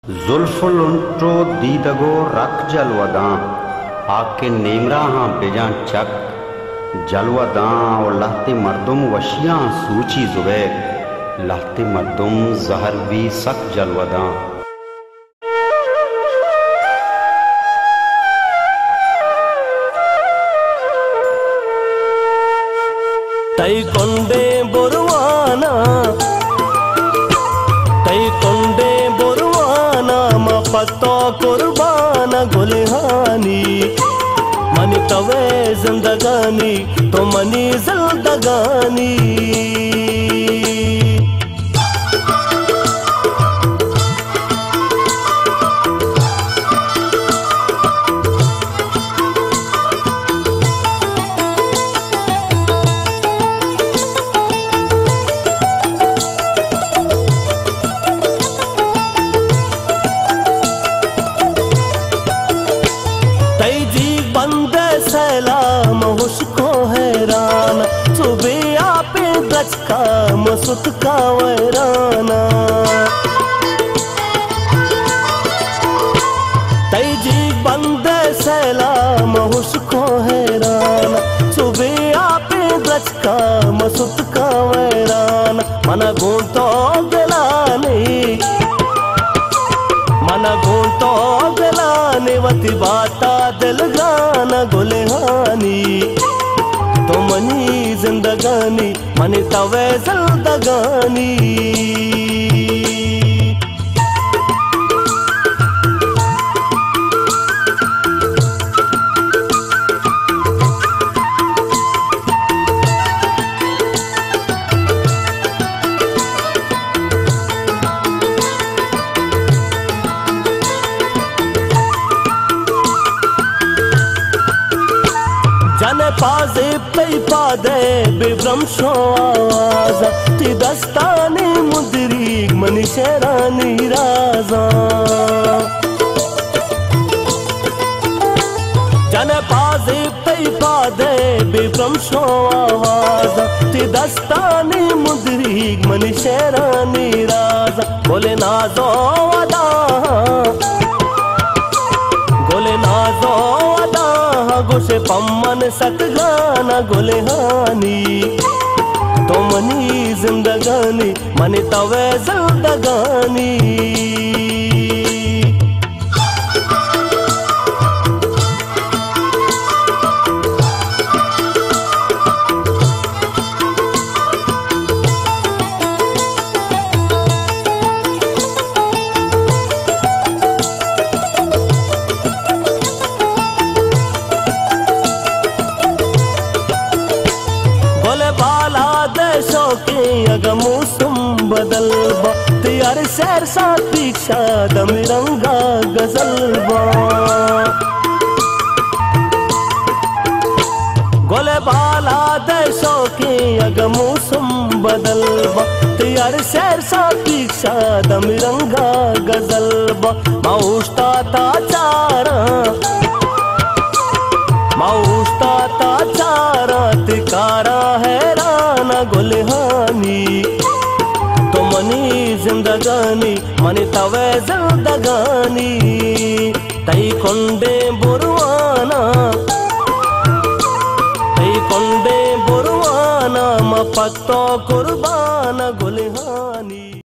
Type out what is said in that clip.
जुल्फुलुंटो दीदगो रख जलवदां आके नेमरा हाँ बेजा चक जलवदां और लहते मर्दुम वशियां सूची जुबैर लहते मर्दुम जहर भी सक जलवदां। तई कोंडे बोरवाना मा पत्तो कुर्बाना गुलहानी मनी तवे जिंदगानी तो मनी जिंदगानी। सलाम हुस्को हैरान सुबह आप गचका मसुत का वैराना तैजी बंदे सलाम हुस्को हैरान सुबह आप गचका मसुत का वैरान मन घूंटो गलाने वती बाता दिल गाना गुलहानी तो मनी जिंदगानी मनी तवे जिंदगानी। जने पाजे पे पादे बिभ्रम शो आवाजा ती दस्तानी मुद्री मनी शेरानी राजा जने पाजे पे पादे बिभ्रम शो आवाजा ती दस्तानी मुद्री मनी शेरानी राजा बोले नाजो अदा गोशे पम्मन सतगाना गुलहानी तो मनी जिंदगानी मनी तवे जिंदगानी। अग मौसम बदलबा तैयार शहर सा पीछा दमरंगा गजलबा गोले बाला देशों के अग मौसम बदलबा तैयार शहर सा पीछा दमरंगा गजलबा माउस्ता चारा तिकारा हैराना गुलहानी तो मनी जिंदगानी मनी तवे जिंदगानी। तई कोंडे बुरवाना मा पत्तो कुर्बाना गुलहानी।